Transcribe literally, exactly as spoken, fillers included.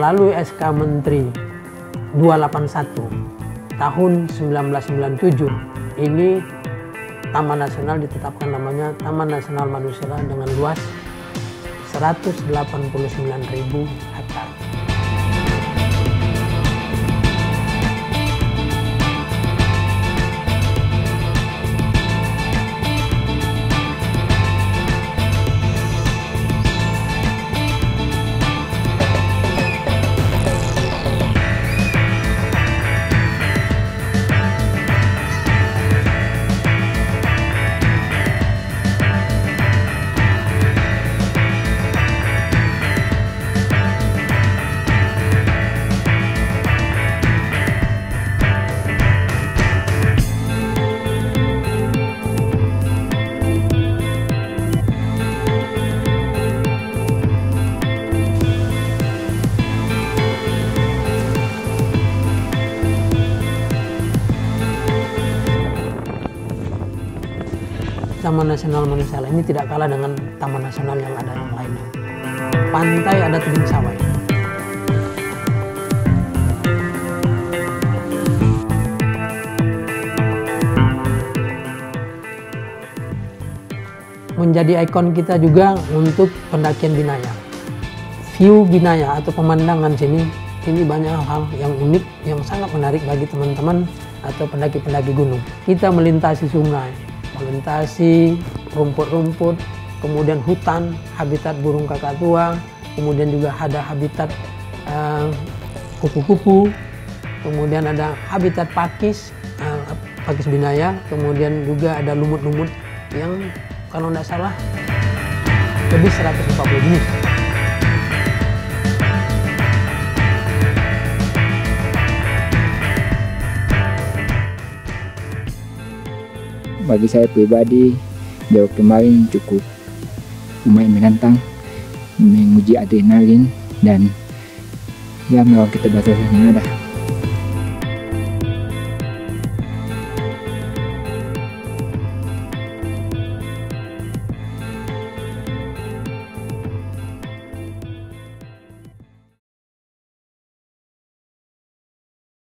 melalui S K Menteri dua delapan satu tahun seribu sembilan ratus sembilan puluh tujuh ini Taman Nasional ditetapkan namanya Taman Nasional Manusela dengan luas seratus delapan puluh sembilan ribu hektar. Taman Nasional Manusela ini tidak kalah dengan taman nasional yang ada yang lainnya. Pantai ada tebing sawah. Menjadi ikon kita juga untuk pendakian Binaya. View Binaya atau pemandangan sini, ini banyak hal yang unik, yang sangat menarik bagi teman-teman atau pendaki-pendaki gunung. Kita melintasi sungai, melintasi rumput-rumput, kemudian hutan, habitat burung kakak tua, kemudian juga ada habitat kupu-kupu, uh, kemudian ada habitat pakis, uh, pakis Binaya, kemudian juga ada lumut-lumut yang kalau tidak salah lebih seratus empat puluh jenis. Bagi saya pribadi, jauh kemarin cukup lumayan menantang, menguji adrenalin dan ya memang kita batas yang ada.